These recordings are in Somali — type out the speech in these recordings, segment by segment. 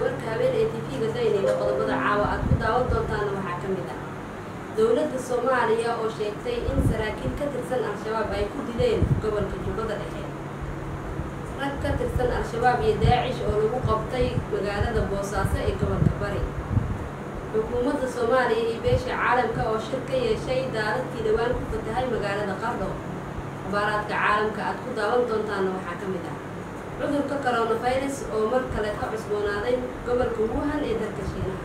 warka habeen ee TV-ga daynayna qodobada caawa aad ku daawan doontaan waxaa ka mid ah dawladda Soomaaliya oo sheegtay in saraakiil ka tirsan Al-Shabaab ay ku dileen gobolka Jubbada Dhexe. rag ka tirsan Al-Shabaab iyo Daacish oo lagu qabtay magaalada Boosaaso ee gobolka Bari. xukuumadda Soomaaliya iyo beesha caalamka oo shir ka yeeshay daadadkii dhawaan ku fatahay magaalada Qardho. akhbaaraadka caalamka aad ku daawan doontaan waxaa ka mid ah cudurka coronavirus oo mar kale ka cusboonaaday gobolka Wuhan ee dalka Shiinaha.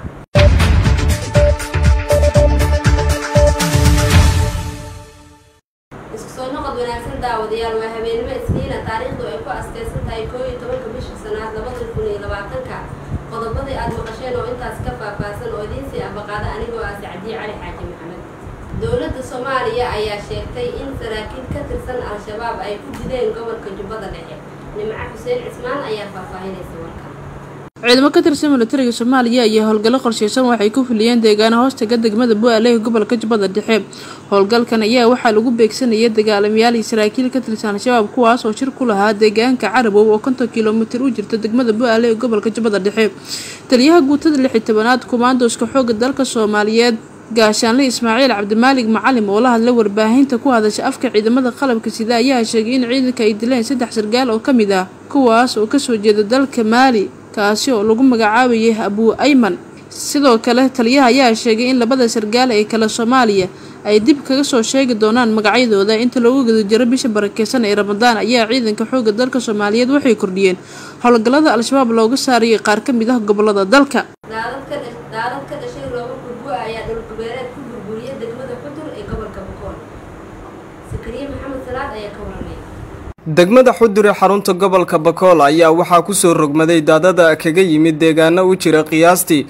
isku soo noqod wanaagsan daawadayaal waa habeenimo Isniina taariikhdu ay ku asteysan tahay 11 bisha sannad 2020 qodobadii aad maqasheen oo intaas ka faahfaahsan oo idin si abaqaada anigoo ah Saacidi Cali Xaaji Maxamed. dawladda Soomaaliya ayaa sheegtay in saraakiil ka tirsan Al-Shabaab ay ku dileen gobolka Jubbada Dhexe. Nimca Xuseen Cismaan ayaa faahfaahinaysa warkan. ciidamo ka tirsan militariga Soomaaliya ayaa howlgallo qorsheysan waxay ku fuliyeen deegaano hoostaga degmada Bu'aale ee gobolka Jubbada Dhexe. howlgalkan ayaa waxaa lagu beegsanayay dagaalamayaal iyo saraakiil ka tirsan Al-Shabaab kuwaas oo shir ku lahaa deegaanka Carabow oo 50 kiiloomitir u jirta degmada Bu'aale ee gobolka Jubbada Dhexe. taliyaha guutada 16aad Commandos-ka xoogga dalka Soomaaliyeed gaashaanle Ismaaciil Cabdimaalig Macalim oo la hadlay warbaahinta ku hadasha afka ciidamada qalabka sida ayaa sheegay in ciidanka ay dileen 3 sargaal oo kamid ah kuwaas oo ka soo jeeda dalka Maali kaasi oo lagu magacaabayay Abu Ayman. sidoo kale taliyaha ayaa sheegay in labada sargaal ee kala Soomaaliya ay dib kaga soo sheegi doonaan magacyadooda inta lagu guda jiro bisha barakeysan ee Ramadaan. ayaa ciidanka xoogga dalka Soomaaliyeed waxay kordhiyeen howlgallada Al-Shabaab looga saariyay qaar ka mid ah gobolada dalka. daadadka dhashay roobabka gu'a ayaa dhul goboleed ku burburiyay degmada Xudur ee gobolka Boqol. Sakariya Maxamed Salaad ayaa ka waramay. degmada Xudur ee xarunta gobolka Boqol ayaa waxaa ku soo rogmaday daadada kaga yimid deegaano u jira qiyaastii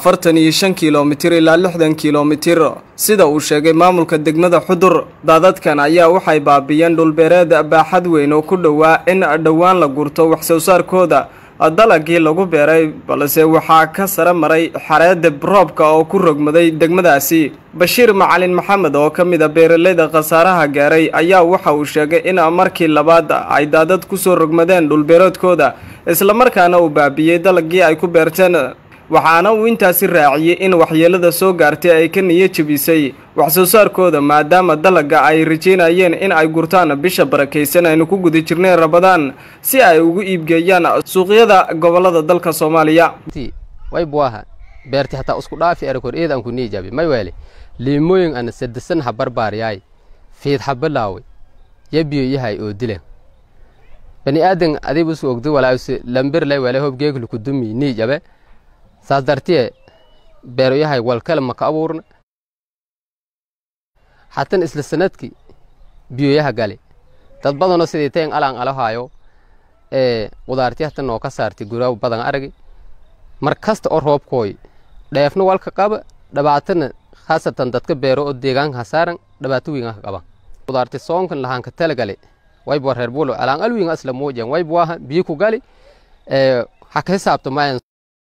45 kiiloomitir ilaa 60 kiiloomitir sida uu sheegay maamulka degmada Xudur. daadadkan ayaa waxay baabiyeen dhul beereed baaxad weyn oo ku dhawaa in dhawaan la gurto wax soo saarkooda dalagii lagu beeray balse waxaa ka sare maray xareed roobka oo ku rogmaday degmadaasi. Bashiir Macalin Maxamed oo ka mid ah beeraleyda khasaaraha gaaray ayaa waxa uu sheegay in markii labaad ay daadad ku soo rogmadeen dhul beereedkooda isla markaana uu baabiyay dalagii ay ku beerteen. waxaana uu intaasi raaciyay in waxyeelada soo gaartay ay ka niyad jabisay wax soo saarkooda maadaama dalaga ay rajeynayeen in ay gurtaan bisha barakeysan aynu ku guda jirnay Ramadaan si ay ugu iibgeeyaan suuqyada gobolada dalka Soomaaliya. way buaha beerti hataa isku dhaafi arkor eedan ku niijabi may weele liimooyin ana saddesan ha barbaariyay fiid habalaawi yabiyo yahay oo dileen bani aadan adigu soo ogdo walaayse lamber lay wala hob geeglu ku dumi niijabe sadartiye beero yahay wal kale ma ka abuurna hatan isla sanadki biyo yahay gali dad badan oo sidii teen alaan alahayo qudaartii hatan oo ka saartay guraaw badan arag markasta oo roobkooy dheefna walka qaba dhabaatana khaasatan dadka beero oo deegaanka hasaaran dhibaato weyn ah qaba qudaartii soonkan lahaan ka talagalay way boo reer buulo alaan alwiin asla moojeen way boo biyo ku gali ha ka xisaabto maayan.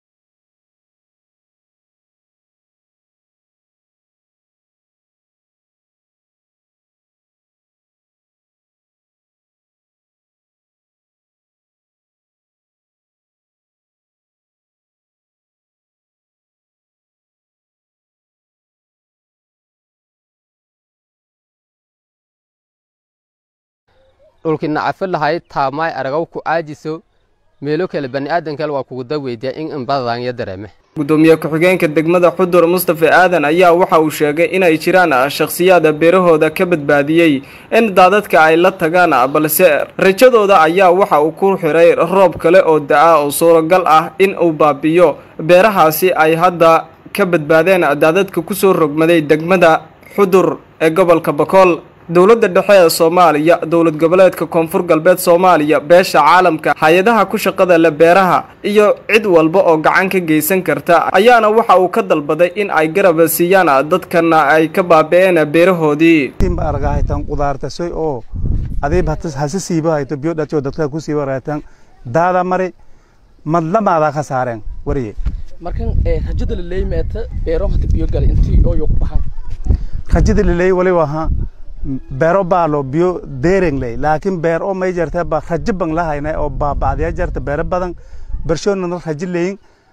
dhulkina afal lahayd taamay aragaw ku aajiso meelo kale bani aadan kale waa kugu daweeyay in badan ya dareeme. gudoomiye ku-xigeenka degmada Xudur Mustafa Aadan ayaa waxa uu sheegay in ay jiraan shakhsiyaad beerahooda ka badbaadiyay in daadadka ay la tagaan balse rajadooda ayaa waxa uu ku xiray roob kale oo daa oo suuragal ah in uu baabiyo beerahaasi ay hadda ka badbaadeen daadadka ku soo rogmaday degmada Xudur ee gobolka Boqol. dawladda dhexe ee Soomaaliya dawlad goboleedka Koonfur Galbeed Soomaaliya beesha caalamka hay'adaha ku shaqada la beeraha iyo cid walba oo gacan ka geysan karta ayaana waxa uu ka dalbaday in ay garab siiyaan dadkana ay ka baabeen beerahoodii. timba argahaytan qudaarta soo oo adeeb hasasiiba hayto biyo dhacho dadka ku sii waraytan daada mari madlamaada ka saareen wariye markan rajada la leeymeeta beero hada biyo gal intii oo ku baxan rajada la leey wali waha beero baalo biyo deereng lay laakiin beer oo may jarta ba rajo bang lahaynay oo baabacdiya jarta beero badan برشون نروح هجلين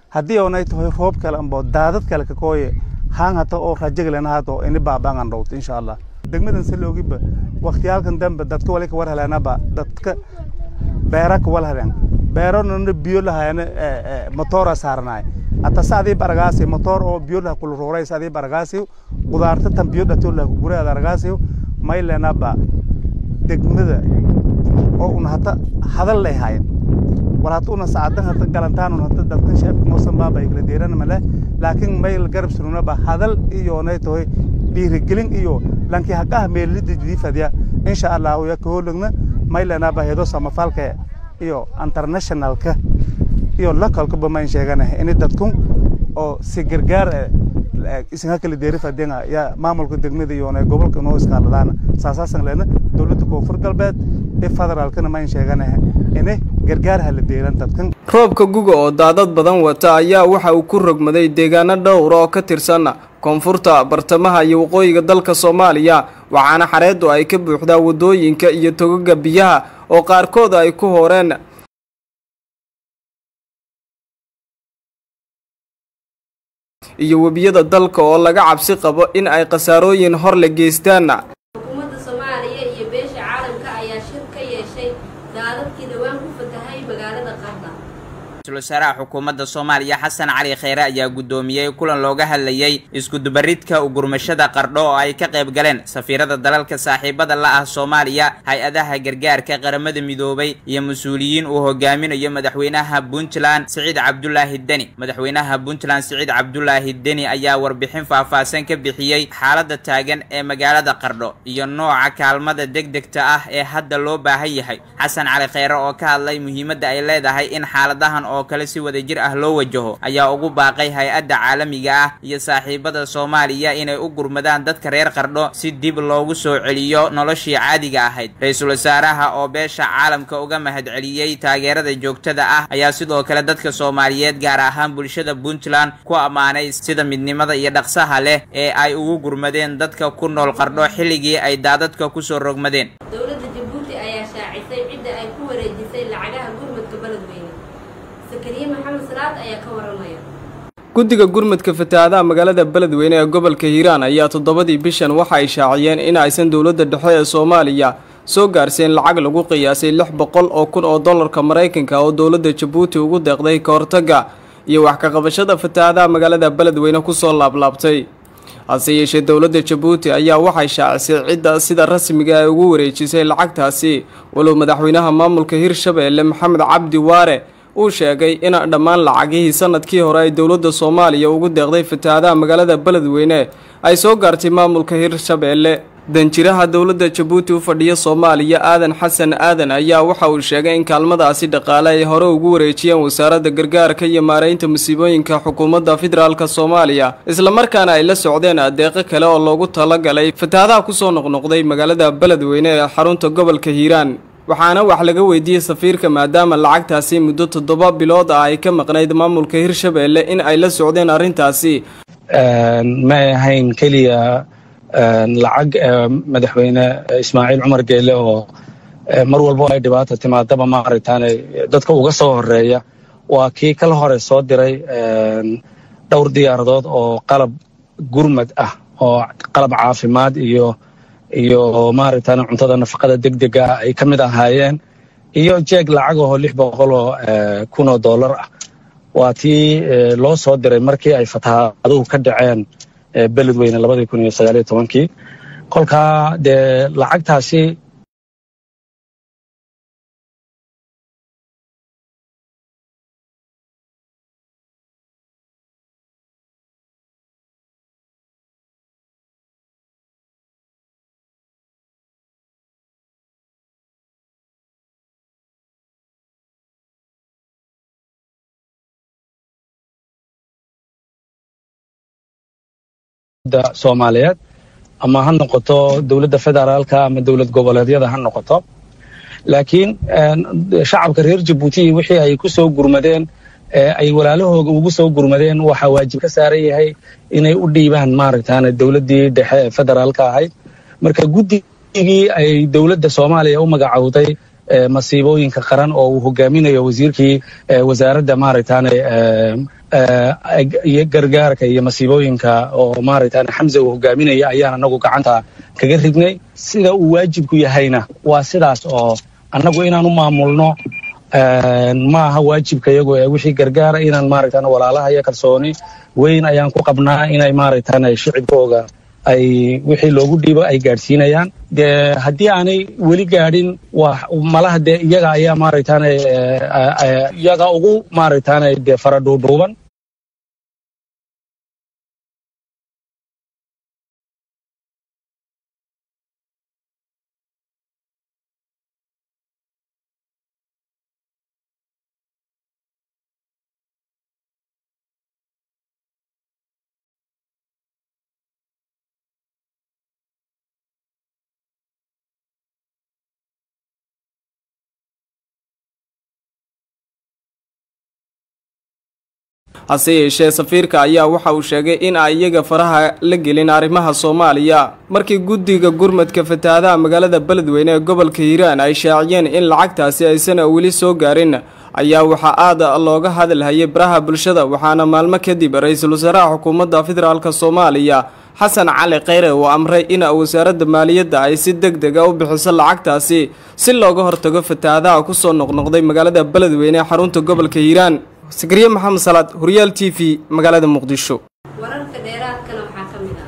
haddii oonay tahay roob kale amba daadad kale ka kooye haan hata oo rajagalena haato ini baabaangan dhowt insha allah degmadan si loogiba waqtiyaalkan dambe dadka wali ka war helaanaba dadka beera ka wal helaan beerona biyo lahayna motora saarnaay ata saadii baragaasi motor oo biyo la kula rooray saadii baragaasi qudaarta tan biyo dhato la guraya baragaasi maylena ba degmada oo una hata hadal leeyahay walaatu una saadan hata galantaan una hata dadka shacabka moosan baaba kala deeran male laakiin mayl garab suruna ba hadal iyo neetoy dhiirigelin iyo lankii haqaha meelida diifadiya insha Allah oo ka hoolagna maylena ba heedo samafalka iyo internationalka iyo localka ba ma sheeganahay in dadku oo si gargaar isna kala deerifadina ya maamulka degmada iyo gobolka noo iskaaladaan saasaasan leena dawladda koonfur galbeed ee federaalkana ma sheeganahay inay gargaar hal deeran dadkan roobka guga oo daadad badan wata ayaa waxa uu ku rogmaday deegaano dhowr oo ka tirsan koonfurta bartamaha iyo waqooyiga dalka Soomaaliya waxaana xareedu ay ka buuxdaa wadooyinka iyo togaga biyaha oo qaarkood ay ku horeen iyo wabiyada dalka oo laga cabsi qabo in ay qasaarooyin hor la geystaan. Xukuumadda Soomaaliya iyo beesha caalamka ayaa shir ka yeeshay daadadkii dhawaan ku fatahay magaalada Qardho. Wasaaraha xukuumadda Soomaaliya Xasan Cali Kheyre ayaa gudoomiyay kulan looga hadlayay isku dubaridka u gurmashada Qardho oo ay ka qayb galeen safiirada dalalka saaxiibada la ah Soomaaliya, hay'adaha gargaarka qaramada midoobay iyo mas'uuliyiin uu hogaaminayo madaxweynaha Puntland Siciid Cabdullaahi Deni. Madaxweynaha Puntland Siciid Cabdullaahi Deni ayaa warbixin faahfaahsan ka bixiyay xaaladda taagan ee magaalada Qardho iyo nooca kaalmada degdegta ah ee hadda loo baahan yahay. Xasan Cali Kheyre oo ka hadlay muhiimadda ay leedahay in xaaladahan oo kale si wadajir ah loo wajaho ayaa ugu baaqay hay'adda caalamiga ah iyo saaxiibada Soomaaliya inay u gurmadaan dadka reer Qardho si dib loogu soo celiyo noloshii caadiga ahayd. Ra'iisul Wasaaraha oo beesha caalamka uga mahadceliyay taageerada joogtada ah ayaa sidoo kale dadka Soomaaliyeed gaar ahaan bulshada Puntland ku amaanay sida midnimada iyo dhaqsaha leh ee ay ugu gurmadeen dadka ku nool Qardho xilligii ay daadadka ku soo rogmadeen. Dawladda Djibouti ayaa shaacisay cidda ay ku wareejisay lacagaha gurmadka baladweyne. guddiga gurmadka fatahaadaha magaalada Beledweyne ee gobolka Hiiraan ayaa 7 bishan waxa ay shaaciyeen in aysan dawladda dhexe ee Soomaaliya soo gaarsiin lacag lagu qiyaasay 600,000 oo dollarka Mareykanka oo dawladda Djibouti ugu deeqday ka hortagga iyo wax ka qabashada fatahaadaha magaalada Beledweyne ku soo laablaabtay. hase yeeshee dawladda Djibouti ayaa waxay shaacisay cidda sida rasmiga ah ugu wareejisay lacagtaasi walow madaxweynaha maamulka Hirshabeelle Maxamed Cabdi Waare uu sheegay in dhammaan lacagihii sanadkii hore ay dawladda Soomaaliya ugu deeqday fatahaadaha magaalada Beledweyne ay soo gaartay maamulka Hirshabeelle. danjiraha dawladda Djibouti u fadhiya Soomaaliya Aadan Xasan Aadan ayaa waxa uu sheegay in kaalmadaasi dhaqaale ay hore ugu wareejiyeen wasaaradda gargaarka iyo maareynta musiibooyinka xukuumadda federaalka Soomaaliya isla markaana ay la socdeen adeeqo kale oo loogu talagalay fatahaadaha ku soo noqnoqday magaalada Beledweyne ee xarunta gobolka Hiiraan. waxaana wax laga weydiiyay safiirka maadaama lacagtaasi muddo 7 bilood ah ay ka maqnayd maamulka Hirshabeelle in ay la socdeen arintaasi ma ahayn kaliya lacag madaxweyne Ismaaciil Cumar Geele oo mar walba ay dhibaato timaadaba maaritaan dadka uga soo horeeya waa kii kala hore soo diray dhowr diyaaradood oo qalab gurmad ah oo qalab caafimaad iyo maaritaan cuntada nafaqada degdega ay kamid ahaayeen iyo jeeg lacag oo 600,000 dollar ah waa tii loo soo diray markii ay fatahaaduhu ka dhaceen Beledweyne 2019 kolka de lacagtaasi Soomaaliyeed ama ha noqoto dawladda federaalka ama dawlad goboleedyada ha noqoto laakiin shacabka reer Djibouti wixii ay ku soo gurmadeen ay walaalahooda ugu soo gurmadeen waxa waajib ka saaran yahay inay u dhiibaan maaragtaan dawladdii dhexe federaalka ahayd marka guddigii ay dawladda Soomaaliya u magacawday masiibooyinka qaran oo uu hogaaminayo wasiirkii wasaaradda maaragtaane iyo gargaarka iyo masiibooyinka oo maaragtaane Xamza uu hogaaminaya ayaan anagu gacanta kaga ridnay sida uu waajibku yahayna waa sidaas oo anagu inaan u maamulno ma aha waajibka iyagu wixii gargaar inaan maaragtaane walaalaha iyo kalsooni weyn ayaan ku qabnaa inay maaragtaane shicibkooga ay wixii loogu dhiibo ay gaadhsiinayaan haddii aanay weli gaadhin malaha dee iyaga ayaa maaragtaane iyaga ugu maaragtaane dee fara dhuudhuuban hase yeeshee safiirka ayaa waxa uu sheegay in ay iyaga faraha la gelin arrimaha Soomaaliya markii guddiga gurmadka fatahaadaha magaalada Beledweyne ee gobolka Hiiraan ay shaaciyeen in lacagtaasi aysan weli soo gaarin ayaa waxa aad looga hadalhayay baraha bulshada waxaana maalmo kadib ra'iisul wasaaraha xukuumadda federaalka Soomaaliya Xasan Cali Kheyre uu amray in wasaaradda maaliyadda ay si degdeg ah u bixiso lacagtaasi si looga hortago fatahaadaha ku soo noqnoqday magaalada Beledweyne ee xarunta gobolka Hiiraan Sigriye Maxamed Salaad Horyal TV magaalada Muqdisho wararka dheeraadkana waxaa ka mid ah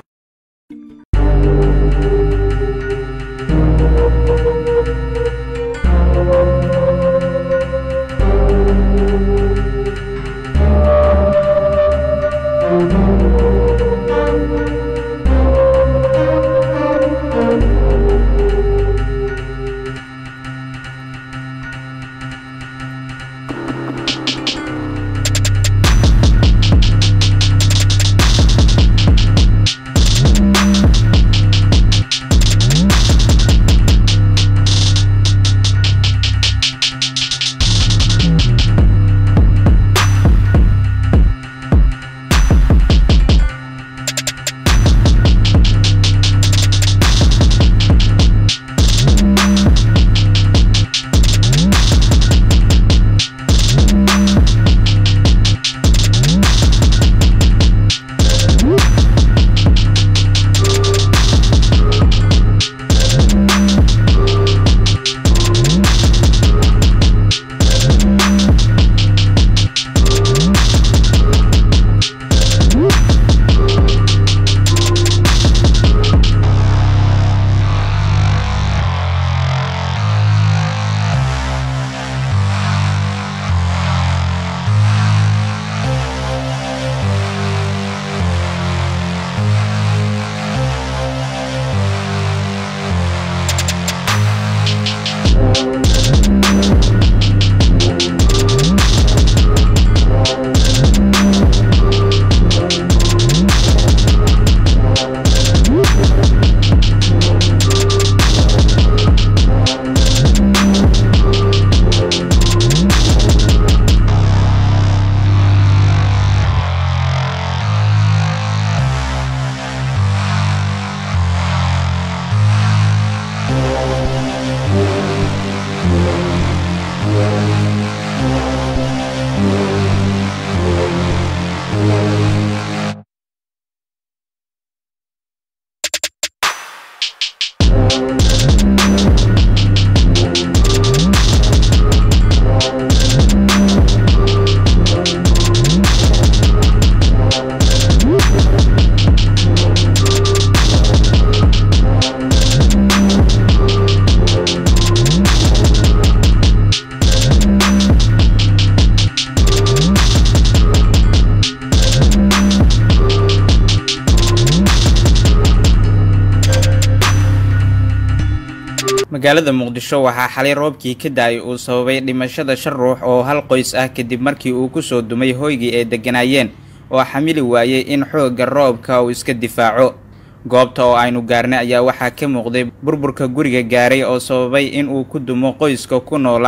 magaalada Muqdisho waxaa xalay roobkii ka daay uu sababay dhimashada 5 ruux oo hal qoys ah kadib markii uu ku soo dumay hoygii ay deganayeen oo xamili waayay in xoogga roobka uu iska difaaco goobta oo aynu gaarnay ayaa waxaa ka muuqday burburka guriga gaaray oo sababay in uu ku dumo qoyska ku noolaa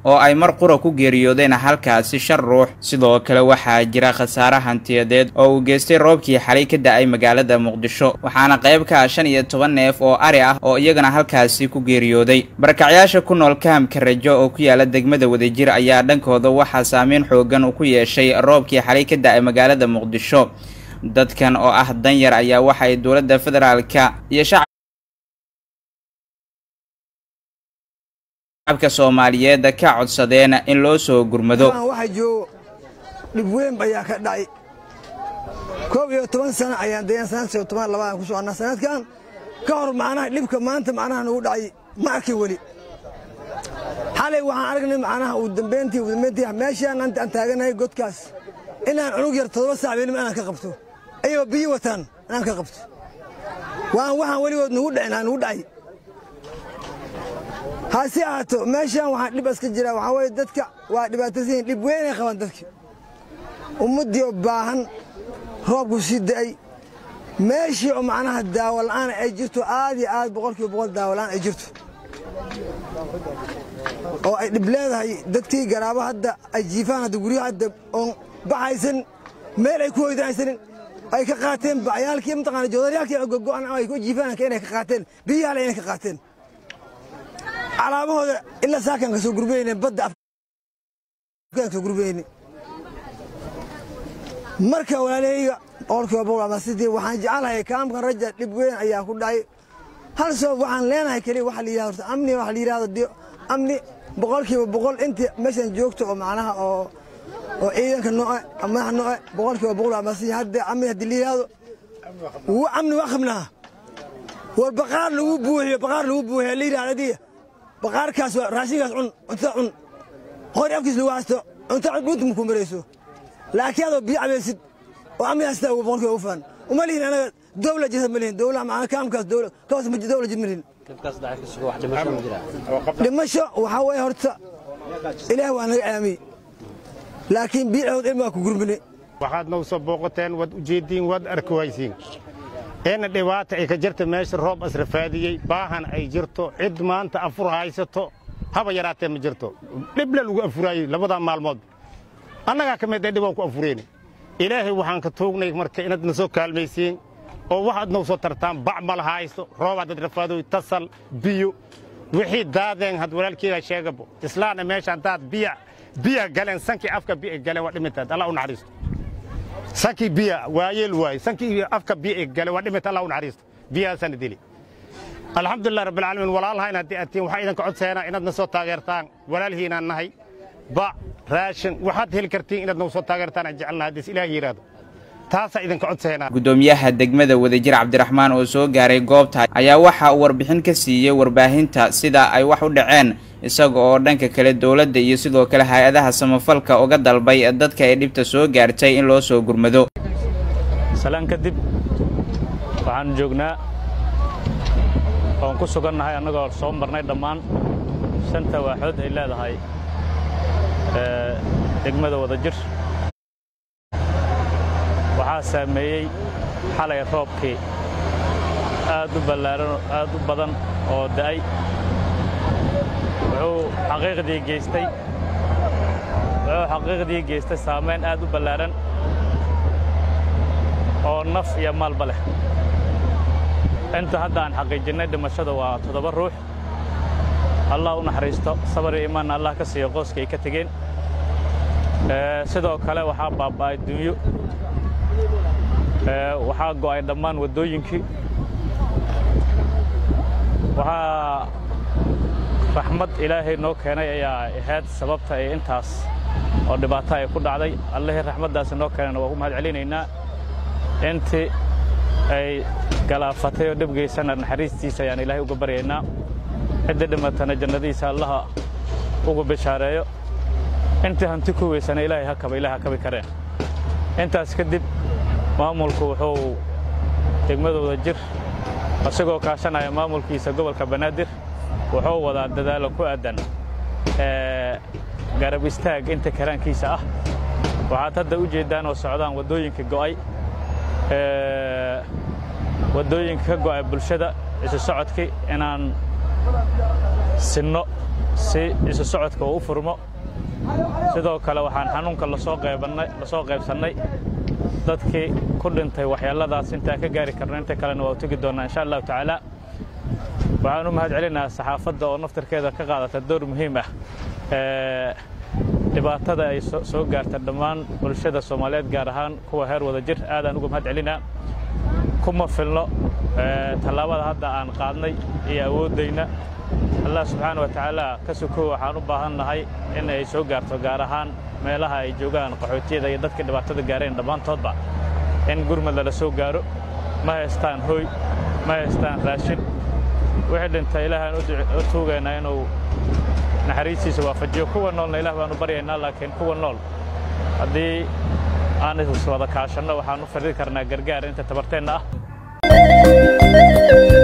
oo ay mar qura ku geeriyoodeen halkaasi 5 ruux sidoo kale waxaa jira khasaare hantiyadeed oo uu geystay roobkii xalay ka da'ay magaalada Muqdisho waxaana qayb ka 15 neef oo ari ah oo iyagana halkaasi ku geeriyooday barakacayaasha ku nool kaamka Rajo oo ku yaala degmada Wadajir ayaa dhankooda waxa saameyn xoogan ku yeeshay roobkii xalay ka da'ay magaalada Muqdisho dadkan oo ah danyar ayaa waxa ay dawladda federaalka iyo shacabka Soomaaliyeed ka codsadeen in loo soo gurmado waxa joogo dib weyn ayaa ka dhacay 12 sano ayaan deeyan sanadkii 12 ku soo sanadkan ka hor macnaha dhibka maanta macnaha nagu dhacay ma arkin wali xalay waxaan aragnay macnaha uu dambeyntii meeshaan aan taaganahay godkaas inaan cunug yar 7 saac weyn aan ka qabto ayo biyo watan aan ka qabto waxaan waligood nagu dhacay haasi aato meeshaan waxa dhib iska jira waxa way dadka waa dhibaataysan dhib weyn ay qabaan dadka ummadii baahan roobku siday meeshii oo macnaha daawo la'aan ay jirto aad iyo aad 100% daawo la'aan ay jirto oo ay dhib leedahay dadkii garaabo hadda ay jiifaan hadda guriga hadda oo baxaysan meel ay ku hoydaysan ay ka qaateen bacayaalkii mtaqaan joodariyaalkii go'an ay ku jiifaan inay ka qaateen biyaha inay ka qaateen alaabahooda ila saakan ka soo gurbeeyeen badda afkaan ka gurbeeyeen marka walaaleyga orkii boqol sidii waxaan jecelahay kaamkan Rajo dhib weyn ayaa ku dhacay hal soo waxaan leenahay kali waxa la yiraahdo amni waxa la yiraahdo amni 100% inta meeshan joogto oo macnaha oo ciidanka nooca ama nooca 100% ama si hadda amni hadii la yiraahdo uu amni waxna wal baqaar lagu buuxiyo la yiraahdo baqaarkaas raashinkaas cunta hor afkiis lagu haasto cunta cudud mu ku mareyso laakiin adoo biyo cabeesid oo amni hasta ugu boqolkiiba u faan uma lihin anaga dawlad jisa malihin dawlad macna kaamkaas dawlad kaas ma dawlad jimrin kaas dhaxalka suuq wax dhimasho ma jira dhimasho waxa way horta ilaahay waa naga aamay laakiin biicood ilma ku gurmine waxaad noo soo booqateen wad u jeedin wad arkaysiin een dhibaata ay ka jirto meesha roob asrafaadiyay baahan ay jirto cid maanta afur haysato haba yaraatee ma jirto dhib la lagu afuraayay labada maalmood annaga ka mid ah dhib ku afureen ilaahay waxaan ka toognay marka inaad nasoo kaalmaysiin oo waxaad noo soo tartaan bacmal haysto roob aad rafaado tasal biyo wixii daadeen had walaalkiiga sheegabo islaana meesha daad biya galeen sanki afka biya galeen waa dhimitaad Allah u naxariisto sanki biya waayeel waay sanki afka biya galeen waa dhimitaad Allah u naxariisto biya sanadili alxamdulillah rabbil alamin walaalahayna hadii waxa idin ka codseena inaad nasoo taageertaan walaalhiina nahay ba raashin waxaad heli kartiin inaad nasoo taageertaan jecelna hadii ilaahay yiraahdo taasa idin ka codseena gudoomiyaha degmada Wadajir Cabdiraxmaan oo soo gaaray goobta ayaa waxa uu warbixin ka siiyay warbaahinta sida ay wax u dhaceen isaga oo dhanka kale dawladda iyo sidoo kale hay'adaha samafalka uga dalbay dadka ay dhibta soo gaartay in loo soo gurmado salaan kadib waxaan joognaa oo ku sugannahay annagoo soo marnay dhammaan shanta waaxood ay leedahay degmada Wadajir waxaa saameeyay xalay roobkii aad u ballaaran aad u badan oo da'ay wuxuu xaqiiqdii geystay saameyn aad u ballaaran oo naf iyo maalba leh inta hadda aan xaqiijinay dhimashada waa 7 ruux Allah u naxariisto sabar iyo iimaan Allah ka siiyo qoyska ay ka tageen sidoo kale waxaa baaba'ay dunyo waxaa go'ay dhammaan wadooyinkii waxaa raxmad ilaahay noo keenay ayaa ahayd sababta ay intaas oo dhibaato ay ku dhacday Allah raxmadaas noo keenay waa u mahad celinaynaa intii ay galaafatay oo dhibgeysan naxariistiisa ayaan ilaahay uga baryaynaa cidda dhimatana jannadiisa Allah ugu bishaareeyo intii hanti ku weysana ilaahay ha kabi kareen intaas kadib maamulku wuxuu degmada Wadajir asagoo kaashanaya maamulkiisa gobolka Banaadir wuxuu wadaa dadaalo ku aadan garab istaag inta karaankiisa ah waxaad hadda u jeedaan oo socdaan wadooyinka go'ay wadooyinka go'ay bulshada isu socodkii inaan sinno si isu socodka uu u furmo sidoo kale waxaan xanuunka la soo qaybsannay dadkii ku dhintay waxyeeladaas intaan ka gaari karno inta kalena waa u tegi doonaa insha allahu tacaala waxaan u mahadcelinayaa saxaafadda oo naftarkeeda ka qaadata door muhiim ah dhibaatada ay soo gaarta dhammaan bulshada Soomaaliyeed gaar ahaan kuwa heer wada jir aadaan ugu mahadcelinaa kuma filno talaabada hadda aan qaadnay iyo awoodayna Allah subhanahu wa ta'ala ka sukow waxaan u baahannahay in ay soo gaarto gaar ahaan meelaha ay joogaan qaxootiyada iyo dadka dhibaatada gaareen dhammaantoodba in gurmad la soo gaaro ma haystaan hooy ma haystaan raashin wixii dhintay ilaahaan u tuugaynaa inuu naxariistiisa waafajiyo kuwa noolna ilaah baanu baryaynaa laakiin kuwa nool haddii aan is wada kaashanno waxaan u fadhi karnaa gargaar inta tabarteenna ah